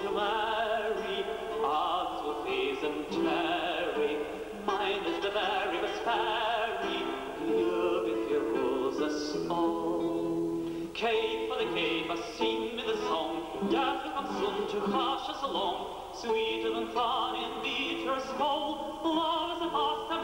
to marry, odds will phase and tarry. Mine is the very best fairy, here with your rules us all. Kay for the Kay must sing me the song, Death will come soon to hush us along. Sweeter than fun indeed her small, love is the past